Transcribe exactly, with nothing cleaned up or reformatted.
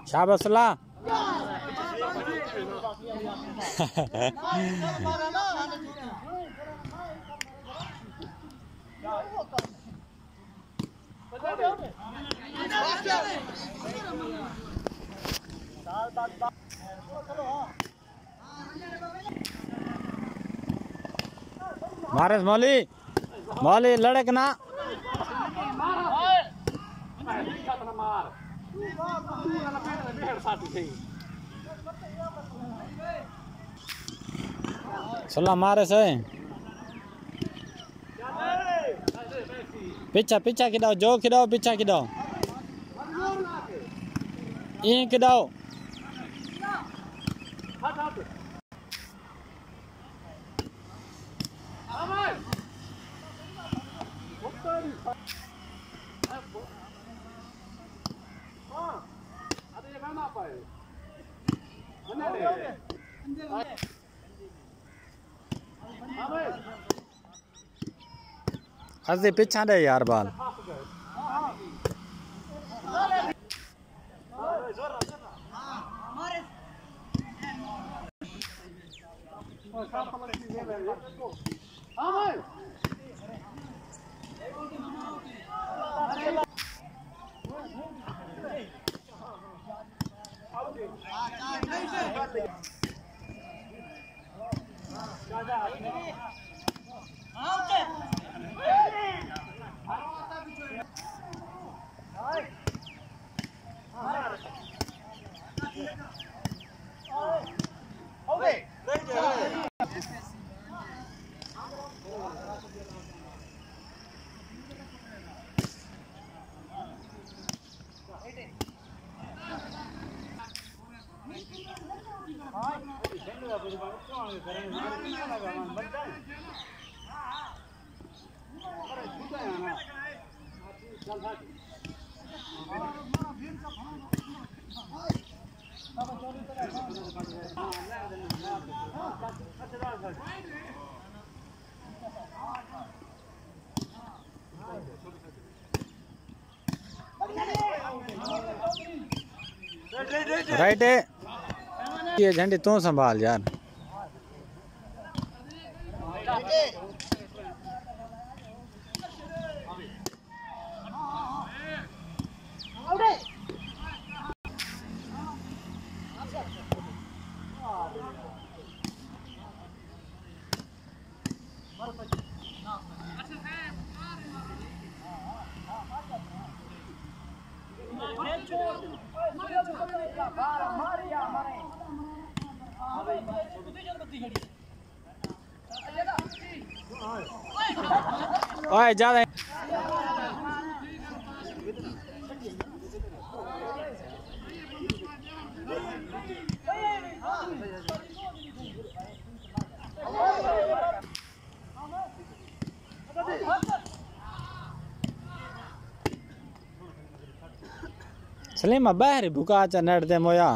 शाबाश सलाह। मारे मौली मौली लड़क ना सलाह मारे से पीछा पीछा खिदाओ जो खिदाओ पीछा खिदाओ ये खिदाओ हंसदे पीछा दे यार बाल राइट है ये झंडी तू संभाल यार ओए ज्यादा सलीमा बाहर भूखा चा नट दे मोया